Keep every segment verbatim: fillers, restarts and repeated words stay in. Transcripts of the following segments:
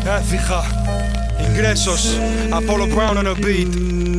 Eh, fija, ingresos, Apollo Brown on a beat.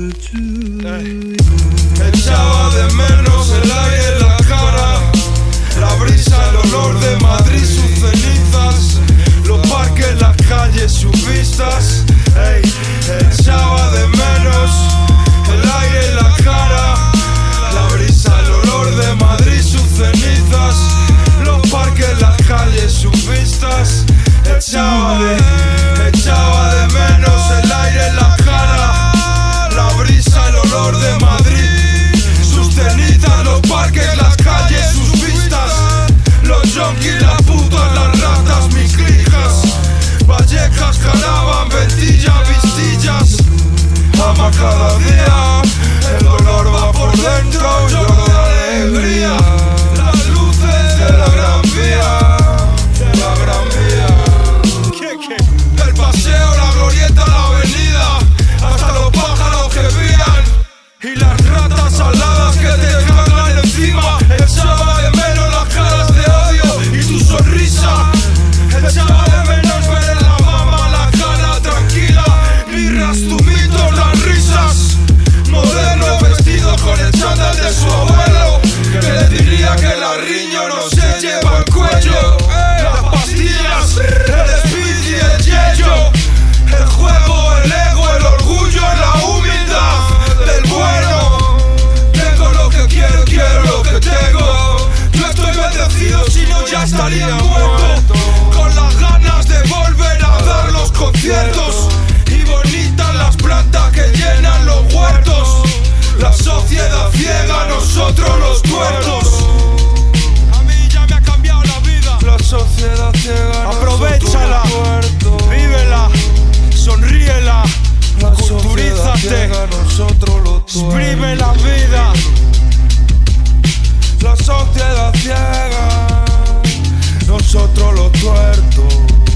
Eh. Echaba de menos el aire en la cara, la brisa, el olor de Madrid, sus cenizas, los parques, las calles, sus vistas. Ey, echaba de menos el aire en la cara, la brisa, el olor de Madrid, sus cenizas, los parques, las calles, sus vistas. Echaba de, echaba de menos el aire en la cara, la brisa, el olor de Madrid, sus cenizas, los parques, las calles, sus vistas, los yonkis, las putas, las ratas, mis clijas, Vallecas, Caravan, Ventilla, Vistillas. Ama cada día, el dolor va por dentro, lloro de alegría, las luces de la gran vía, de la gran vía. ¿Qué, qué? El paseo, la glorieta, la avenida, hasta los pájaros que vían y las ratas aladas que te cagan encima. Echaba de menos las caras de odio y tu sonrisa. Echaba de menos ver en la mama la cara tranquila, birras, tumitos, las risas. Moderno vestido con el chándal de su abuelo, que le diría que el arriño no se lleva al cuello. Las pastillas, el speed y el yello, el juego, el ego, el orgullo, la humildad del bueno. Tengo lo que quiero, quiero lo que tengo. Yo estoy bendecido, si no ya estaría muerto, con las ganas de volver a dar los conciertos. Y bonitas las plantas que llenan los huertos. La sociedad ciega, nosotros los tuertos. A mí ya me ha cambiado la vida. La sociedad ciega, aprovechala, vívela, sonríela, culturízate, exprime la vida. La sociedad ciega, nosotros los tuertos.